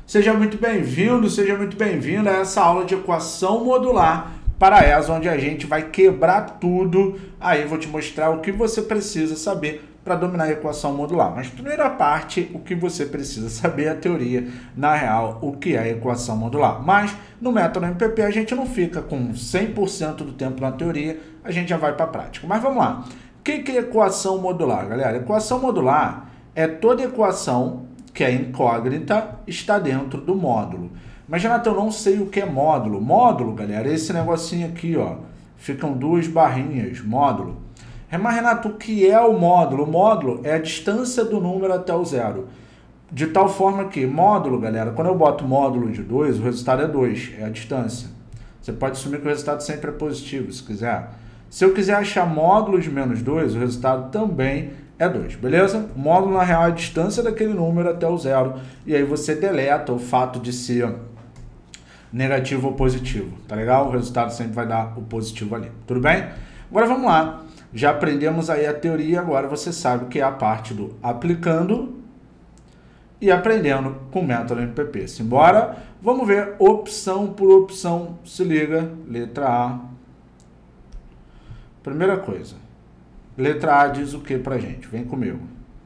Seja muito bem-vindo, seja muito bem-vinda a essa aula de equação modular para a ESA, onde a gente vai quebrar tudo. Aí vou te mostrar o que você precisa saber para dominar a equação modular. Mas primeira parte, o que você precisa saber é a teoria, na real, o que é a equação modular. Mas no método MPP a gente não fica com 100% do tempo na teoria, a gente já vai para a prática. Mas vamos lá. O que é equação modular, galera? Equação modular é toda equação que é incógnita, está dentro do módulo. Mas, Renato, eu não sei o que é módulo. Módulo, galera, é esse negocinho aqui, ó. Ficam duas barrinhas, módulo. Mas, Renato, o que é o módulo? O módulo é a distância do número até o zero. De tal forma que módulo, galera, quando eu boto módulo de 2, o resultado é 2, é a distância. Você pode assumir que o resultado sempre é positivo, se quiser. Se eu quiser achar módulo de menos 2, o resultado também é 2, beleza? O módulo, na real, é a distância daquele número até o zero. E aí você deleta o fato de ser negativo ou positivo, tá legal? O resultado sempre vai dar o positivo ali, tudo bem? Agora vamos lá. Já aprendemos aí a teoria, agora você sabe o que é a parte do aplicando e aprendendo com o método MPP. Simbora? Vamos ver opção por opção. Se liga, letra A. Primeira coisa. Letra A diz o que pra gente? Vem comigo.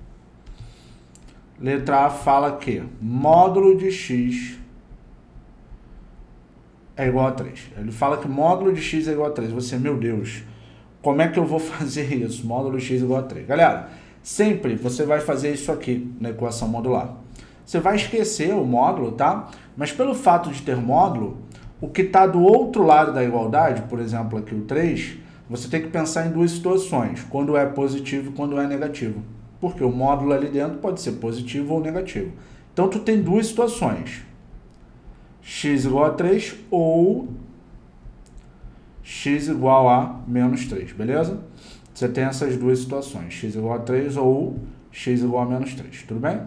Letra A fala que módulo de x é igual a 3. Ele fala que módulo de x é igual a 3. Você, meu Deus, como é que eu vou fazer isso? Módulo de x é igual a 3. Galera, sempre você vai fazer isso aqui na equação modular. Você vai esquecer o módulo, tá? Mas pelo fato de ter módulo, o que está do outro lado da igualdade, por exemplo, aqui o 3... você tem que pensar em duas situações, quando é positivo e quando é negativo. Porque o módulo ali dentro pode ser positivo ou negativo. Então, tu tem duas situações. X igual a 3 ou x igual a menos 3, beleza? Você tem essas duas situações, x igual a 3 ou x igual a menos 3, tudo bem?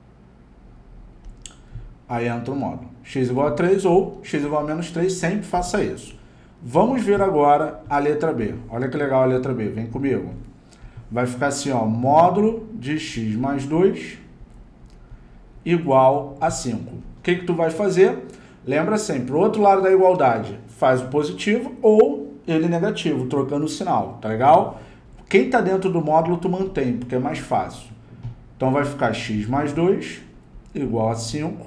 Aí entra o módulo. X igual a 3 ou x igual a menos 3, sempre faça isso. Vamos ver agora a letra B. Olha que legal a letra B, vem comigo. Vai ficar assim, ó, módulo de x mais 2 igual a 5. O que tu vai fazer? Lembra sempre, o outro lado da igualdade faz o positivo ou ele negativo, trocando o sinal, tá legal? Quem está dentro do módulo tu mantém, porque é mais fácil. Então vai ficar x mais 2 igual a 5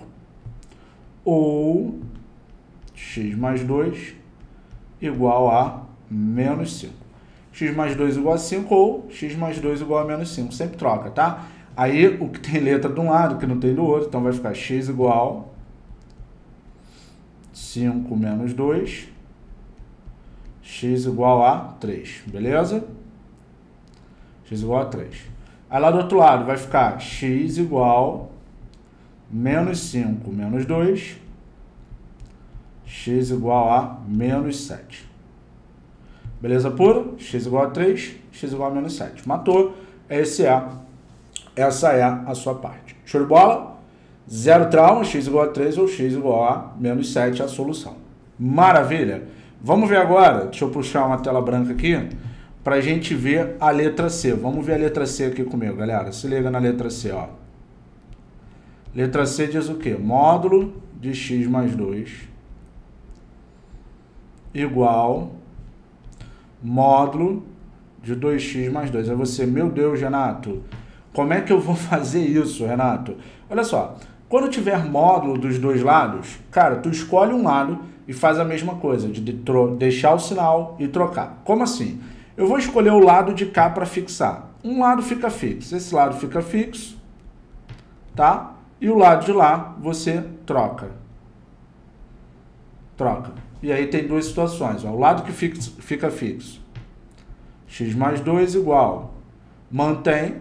ou x mais 2 igual a menos 5. X mais 2 igual a 5 ou x mais 2 igual a menos 5. Sempre troca, tá? Aí, o que tem letra de um lado, que não tem do outro, então vai ficar x igual 5 menos 2, x igual a 3, beleza? X igual a 3. Aí lá do outro lado vai ficar x igual menos 5 menos 2, x igual a menos 7. Beleza pura? X igual a 3, x igual a menos 7. Matou. Essa é a sua parte. Show de bola? Zero trauma, x igual a 3 ou x igual a menos 7 é a solução. Maravilha! Vamos ver agora, deixa eu puxar uma tela branca aqui, para a gente ver a letra C. Vamos ver a letra C aqui comigo, galera. Se liga na letra C, ó. Letra C diz o quê? Módulo de x mais 2 igual módulo de 2x mais 2. Aí você, meu Deus, Renato, como é que eu vou fazer isso, Renato? Olha só, quando tiver módulo dos dois lados, cara, tu escolhe um lado e faz a mesma coisa, de deixar o sinal e trocar. Como assim? Eu vou escolher o lado de cá para fixar. Um lado fica fixo, esse lado fica fixo, tá? E o lado de lá você troca. Troca. E aí tem duas situações. Ó. O lado que fica fixo. X mais 2 igual. Mantém.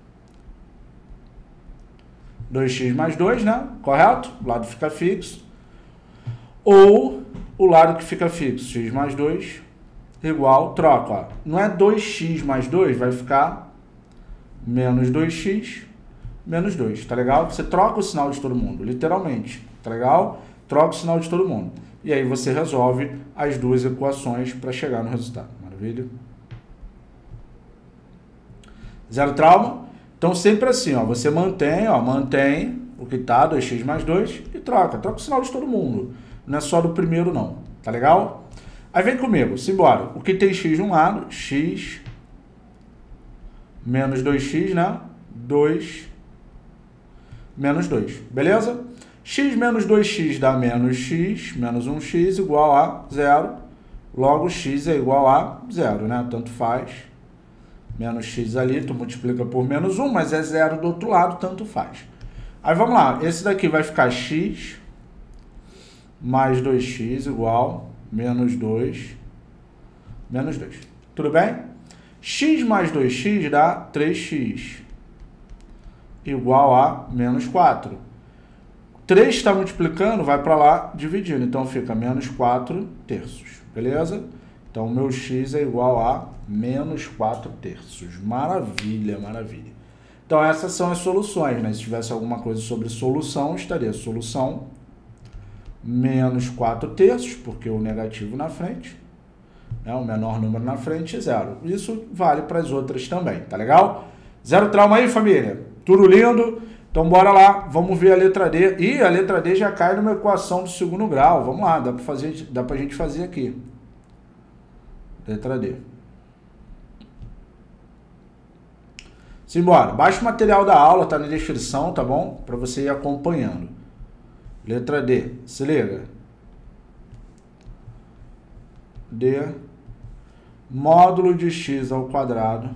2x mais 2, né? Correto? O lado fica fixo. Ou o lado que fica fixo. X mais 2 igual. Troca. Ó. Não é 2x mais 2, vai ficar menos 2x menos 2. Tá legal? Você troca o sinal de todo mundo. Literalmente. Tá legal? Troca o sinal de todo mundo. E aí você resolve as duas equações para chegar no resultado. Maravilha? Zero trauma? Então, sempre assim, ó, você mantém o que tá, 2x mais 2, e troca o sinal de todo mundo. Não é só do primeiro não, tá legal? Aí vem comigo, simbora. O que tem x de um lado, x menos 2x, né? 2 menos 2, beleza? X menos 2x dá menos x, menos 1x igual a 0. Logo, x é igual a 0, né? Tanto faz. Menos x ali, tu multiplica por menos 1, mas é 0 do outro lado, tanto faz. Aí vamos lá, esse daqui vai ficar x mais 2x igual menos 2, menos 2. Tudo bem? X mais 2x dá 3x igual a menos 4. 3 está multiplicando, vai para lá dividindo, então fica menos 4 terços, beleza? Então, o meu x é igual a menos 4 terços. Maravilha, maravilha. Então, essas são as soluções, né? Se tivesse alguma coisa sobre solução, estaria solução menos 4 terços, porque o negativo na frente, né? O menor número na frente é 0. Isso vale para as outras também, tá legal? Zero trauma aí, família? Tudo lindo? Então, bora lá, vamos ver a letra D. E a letra D já cai numa equação do segundo grau. Vamos lá, dá pra gente fazer aqui. Letra D. Simbora. Baixa o material da aula, tá na descrição, tá bom? Para você ir acompanhando. Letra D. Se liga. D. Módulo de x ao quadrado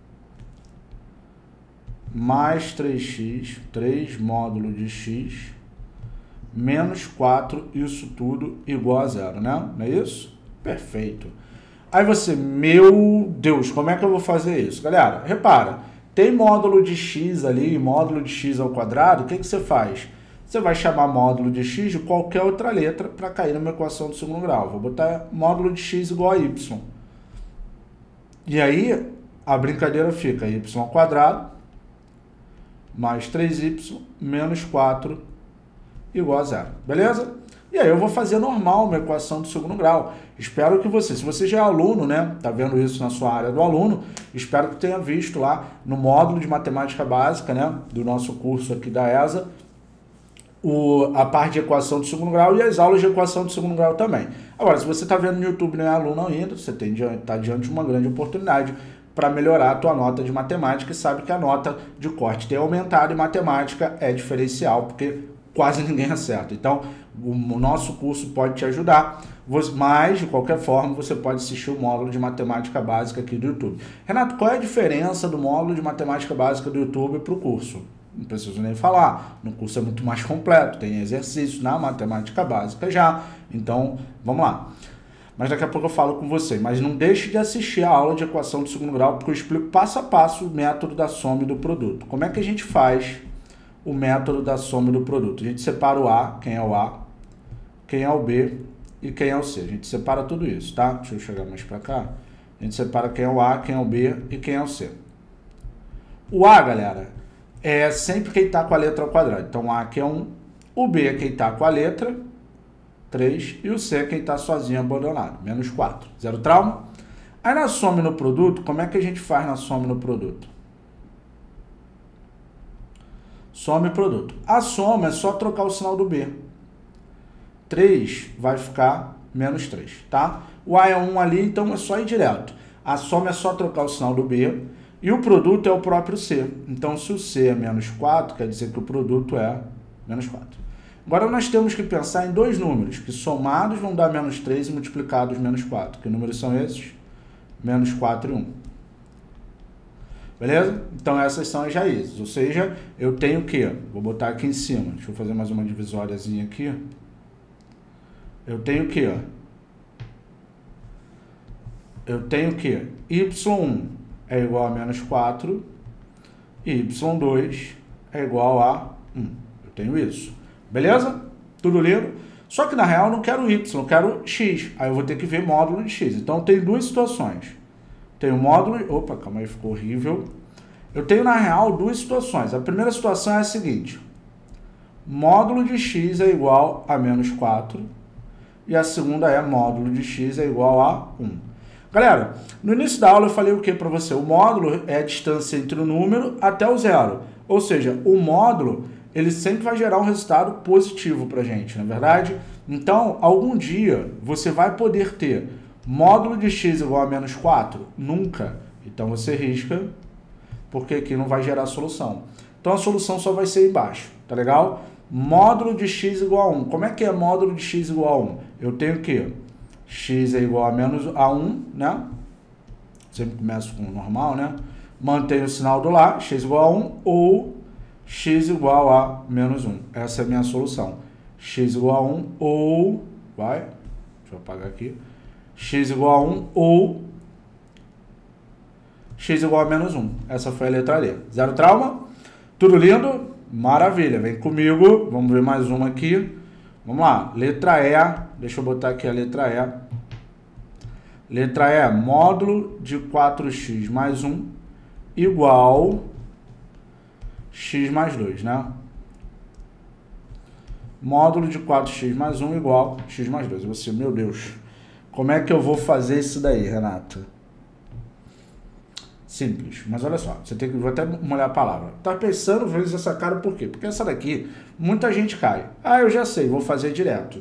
mais 3x, 3 módulo de x, menos 4, isso tudo igual a 0, né? Não é isso? Perfeito. Aí você, meu Deus, como é que eu vou fazer isso? Galera, repara, tem módulo de x ali, módulo de x ao quadrado, o que você faz? Você vai chamar módulo de x de qualquer outra letra para cair numa equação do segundo grau. Vou botar módulo de x igual a y. E aí, a brincadeira fica y ao quadrado mais 3y menos 4 igual a 0. Beleza? E aí eu vou fazer normal uma equação do segundo grau. Espero que você, se você já é aluno, né, tá vendo isso na sua área do aluno, espero que tenha visto lá no módulo de matemática básica, né, do nosso curso aqui da ESA, a parte de equação do segundo grau e as aulas de equação do segundo grau também. Agora, se você está vendo no YouTube e não é aluno ainda, você está diante de uma grande oportunidade para melhorar a tua nota de matemática e sabe que a nota de corte tem aumentado e matemática é diferencial, porque quase ninguém acerta. Então, o nosso curso pode te ajudar, mas, de qualquer forma, você pode assistir o módulo de matemática básica aqui do YouTube. Renato, qual é a diferença do módulo de matemática básica do YouTube para o curso? Não preciso nem falar, no curso é muito mais completo, tem exercícios na matemática básica já, então, vamos lá. Mas daqui a pouco eu falo com você. Mas não deixe de assistir a aula de equação do segundo grau, porque eu explico passo a passo o método da soma e do produto. Como é que a gente faz o método da soma e do produto? A gente separa o A, quem é o A, quem é o B e quem é o C. A gente separa tudo isso, tá? Deixa eu chegar mais para cá. A gente separa quem é o A, quem é o B e quem é o C. O A, galera, é sempre quem está com a letra ao quadrado. Então, o A aqui é 1, o B é quem está com a letra 3, e o C é quem está sozinho, abandonado, menos 4. Zero trauma? Aí na soma e no produto, como é que a gente faz na soma e no produto? Soma e produto. A soma é só trocar o sinal do B. 3 vai ficar menos 3, tá? O A é 1 ali, então é só ir direto. A soma é só trocar o sinal do B, e o produto é o próprio C. Então, se o C é menos 4, quer dizer que o produto é menos 4. Agora, nós temos que pensar em dois números, que somados vão dar menos 3 e multiplicados menos 4. Que números são esses? Menos 4 e 1. Beleza? Então, essas são as raízes. Ou seja, eu tenho que, vou botar aqui em cima, deixa eu fazer mais uma divisóriazinha aqui. Eu tenho que, y1 é igual a menos 4 e y2 é igual a 1. Eu tenho isso. Beleza? Tudo lindo? Só que na real eu não quero y, eu quero x. Aí eu vou ter que ver módulo de x. Então tem duas situações. Tenho módulo... Opa, calma aí, ficou horrível. Eu tenho na real duas situações. A primeira situação é a seguinte. Módulo de x é igual a menos 4. E a segunda é módulo de x é igual a 1. Galera, no início da aula eu falei o que para você? O módulo é a distância entre o número até o zero. Ou seja, o módulo... ele sempre vai gerar um resultado positivo para a gente, não é verdade? Então, algum dia, você vai poder ter módulo de x igual a menos 4? Nunca. Então, você risca, porque aqui não vai gerar solução. Então, a solução só vai ser embaixo, tá legal? Módulo de x igual a 1. Como é que é módulo de x igual a 1? Eu tenho o quê? X é igual a menos a 1, né? Sempre começo com o normal, né? Mantenho o sinal do lá, x igual a 1, ou x igual a menos 1. Essa é a minha solução. X igual a 1 ou... deixa eu apagar aqui. X igual a 1 ou x igual a menos 1. Essa foi a letra D. Zero trauma? Tudo lindo? Maravilha. Vem comigo. Vamos ver mais uma aqui. Vamos lá. Letra E. Deixa eu botar aqui a letra E. Letra E. Módulo de 4x mais 1 igual x mais 2, né? Módulo de 4x mais 1 igual x mais 2. Você, meu Deus, como é que eu vou fazer isso daí, Renato? Simples, mas olha só, você tem que, vou até molhar a palavra. Tá pensando, vezes essa cara por quê? Porque essa daqui, muita gente cai. Ah, eu já sei, vou fazer direto.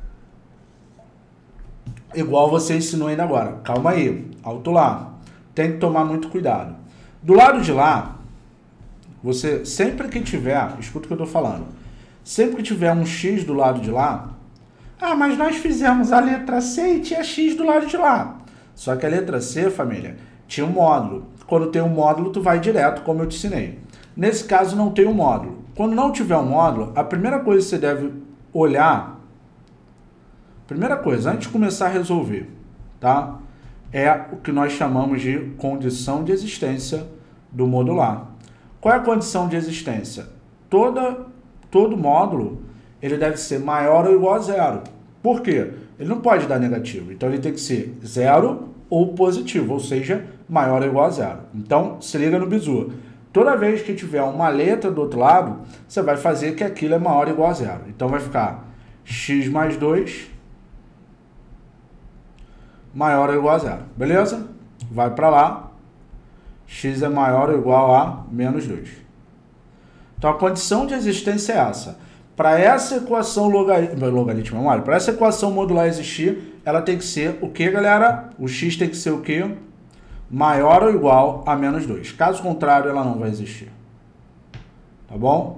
Igual você ensinou ainda agora. Calma aí, alto lá. Tem que tomar muito cuidado. Do lado de lá, você, sempre que tiver, escuta o que eu tô falando, sempre que tiver um x do lado de lá, ah, mas nós fizemos a letra C e tinha x do lado de lá. Só que a letra C, família, tinha um módulo. Quando tem um módulo, tu vai direto, como eu te ensinei. Nesse caso, não tem um módulo. Quando não tiver um módulo, a primeira coisa que você deve olhar, primeira coisa, antes de começar a resolver, tá? É o que nós chamamos de condição de existência do modular. Qual é a condição de existência? Todo módulo, ele deve ser maior ou igual a zero. Por quê? Ele não pode dar negativo. Então, ele tem que ser zero ou positivo, ou seja, maior ou igual a zero. Então, se liga no bizu. Toda vez que tiver uma letra do outro lado, você vai fazer que aquilo é maior ou igual a zero. Então, vai ficar x mais 2 maior ou igual a zero. Beleza? Vai para lá. X é maior ou igual a menos 2. Então, a condição de existência é essa. Para essa equação logarítmica, olha, para essa equação modular existir, ela tem que ser o que, galera? O x tem que ser o quê? Maior ou igual a menos 2. Caso contrário, ela não vai existir. Tá bom?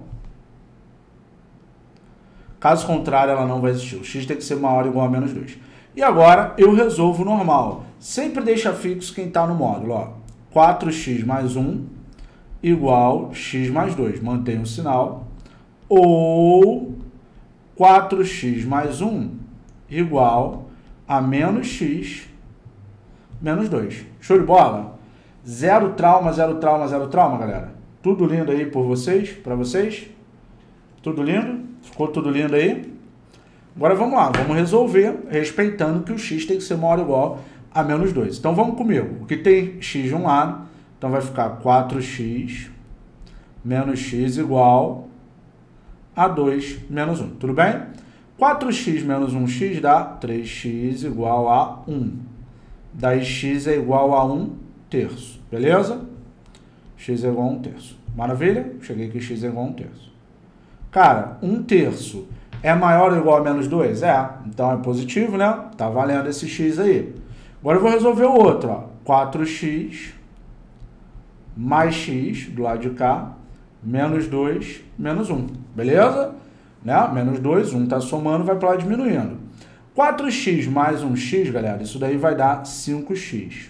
Caso contrário, ela não vai existir. O x tem que ser maior ou igual a menos 2. E agora, eu resolvo normal. Sempre deixa fixo quem está no módulo. Ó. 4x mais 1 igual x mais 2. Mantém o sinal. Ou 4x mais 1 igual a menos x menos 2. Show de bola? Zero trauma, zero trauma, zero trauma, galera. Tudo lindo aí por vocês, para vocês? Tudo lindo? Ficou tudo lindo aí? Agora vamos lá, vamos resolver respeitando que o x tem que ser maior ou igual a menos 2. Então vamos comigo. O que tem x de um lado, então vai ficar 4x menos x igual a 2 menos 1. Tudo bem? 4x menos 1x dá 3x igual a 1. Daí x é igual a 1 terço. Beleza? X é igual a 1 terço. Maravilha? Cheguei que x é igual a 1 terço. Cara, 1 terço é maior ou igual a menos 2? É. Então é positivo, né? Tá valendo esse x aí. Agora eu vou resolver o outro. Ó. 4x mais x do lado de cá, menos 2, menos 1. Beleza? Né? Menos 2, 1 tá somando, vai para lá diminuindo. 4x mais 1x, galera, isso daí vai dar 5x.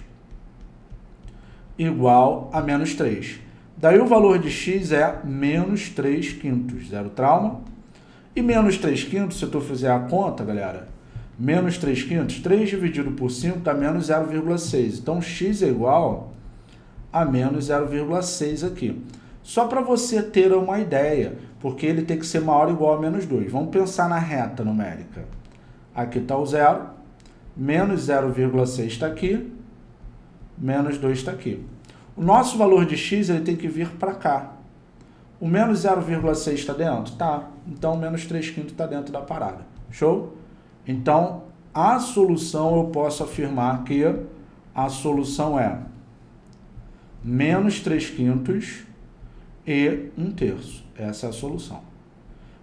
Igual a menos 3. Daí o valor de x é menos 3 quintos. Zero trauma. E menos 3 quintos, se tu fizer a conta, galera, menos 3 quintos, 3 dividido por 5 dá menos 0,6. Então, x é igual a menos 0,6 aqui. Só para você ter uma ideia, porque ele tem que ser maior ou igual a menos 2. Vamos pensar na reta numérica. Aqui está o zero, menos 0,6 está aqui, menos 2 está aqui. O nosso valor de x ele tem que vir para cá. O menos 0,6 está dentro? Tá. Então, menos 3 quintos está dentro da parada. Show? Então, a solução, eu posso afirmar que a solução é menos 3 quintos e 1 terço. Essa é a solução.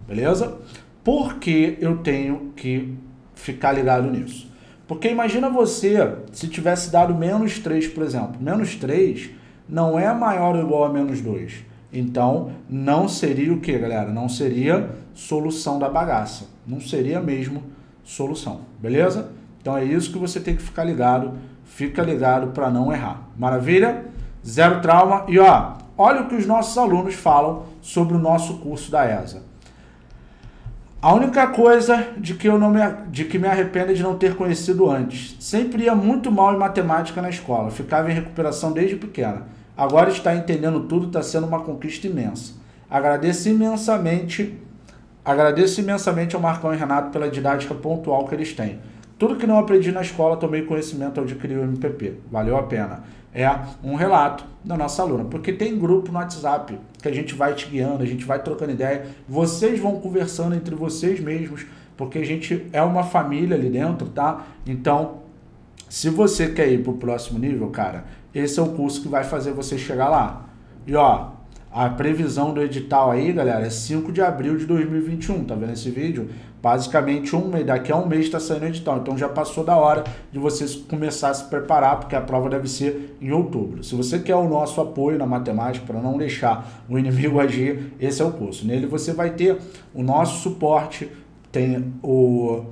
beleza? Por que eu tenho que ficar ligado nisso? Porque imagina você, se tivesse dado menos 3, por exemplo. Menos 3 não é maior ou igual a menos 2. Então, não seria o que, galera? Não seria solução da bagaça. Não seria mesmo solução, beleza? Então é isso que você tem que ficar ligado. Fica ligado para não errar. Maravilha? Zero trauma. E ó, olha o que os nossos alunos falam sobre o nosso curso da ESA. A única coisa de que me arrependo é de não ter conhecido antes. Sempre ia muito mal em matemática na escola. Ficava em recuperação desde pequena. Agora está entendendo tudo, está sendo uma conquista imensa. Agradeço imensamente ao Marcão e Renato pela didática pontual que eles têm. Tudo que não aprendi na escola, tomei conhecimento ao adquirir o MPP. Valeu a pena. É um relato da nossa aluna, porque tem grupo no WhatsApp que a gente vai te guiando, a gente vai trocando ideia, vocês vão conversando entre vocês mesmos, porque a gente é uma família ali dentro, tá? Então, se você quer ir pro próximo nível, cara, esse é o curso que vai fazer você chegar lá. E ó, a previsão do edital aí, galera, é 5 de abril de 2021, tá vendo esse vídeo? Basicamente daqui a um mês está saindo o edital, então já passou da hora de você começar a se preparar, porque a prova deve ser em outubro. Se você quer o nosso apoio na matemática, para não deixar o inimigo agir, esse é o curso. Nele você vai ter o nosso suporte, tem o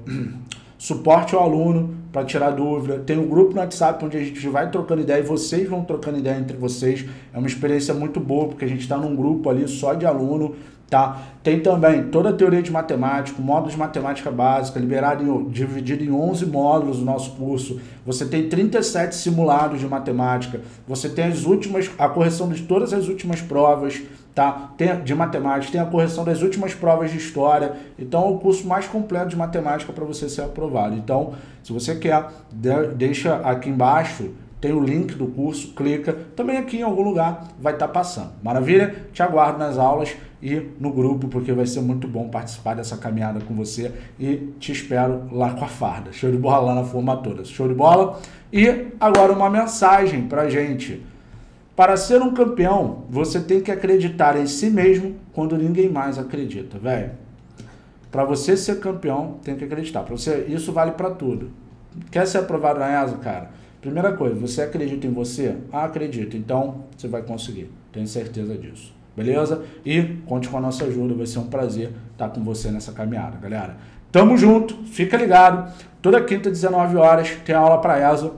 suporte ao aluno para tirar dúvida, tem um grupo no WhatsApp onde a gente vai trocando ideia e vocês vão trocando ideia entre vocês. É uma experiência muito boa, porque a gente está num grupo ali só de aluno, tá? Tem também toda a teoria de matemática, módulos de matemática básica, dividido em 11 módulos no nosso curso. Você tem 37 simulados de matemática. Você tem a correção de todas as últimas provas, tá? De matemática, tem a correção das últimas provas de história. Então, é o curso mais completo de matemática para você ser aprovado. Então, se você quer, deixa aqui embaixo, tem o link do curso, clica. Também aqui em algum lugar vai estar passando. Maravilha? Te aguardo nas aulas e no grupo, porque vai ser muito bom participar dessa caminhada com você e te espero lá com a farda. Show de bola lá na formatura. Show de bola? E agora uma mensagem pra gente. Para ser um campeão, você tem que acreditar em si mesmo quando ninguém mais acredita, velho. Para você ser campeão, tem que acreditar. Isso vale para tudo. Quer ser aprovado na ESA, cara? Primeira coisa, você acredita em você? Ah, acredito. Então, você vai conseguir. Tenho certeza disso. Beleza? E conte com a nossa ajuda. Vai ser um prazer estar com você nessa caminhada, galera. Tamo junto. Fica ligado. Toda quinta, 19 horas, tem aula para ESA.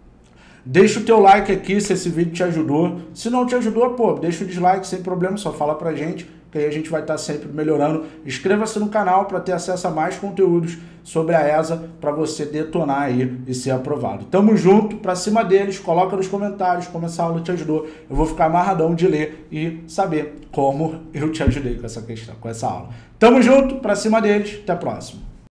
Deixa o teu like aqui se esse vídeo te ajudou. Se não te ajudou, pô, deixa o dislike sem problema. Só fala pra gente, que aí a gente vai estar sempre melhorando. Inscreva-se no canal para ter acesso a mais conteúdos sobre a ESA, para você detonar aí e ser aprovado. Tamo junto, pra cima deles, coloca nos comentários como essa aula te ajudou. Eu vou ficar amarradão de ler e saber como eu te ajudei com essa questão, com essa aula. Tamo junto, pra cima deles, até a próxima.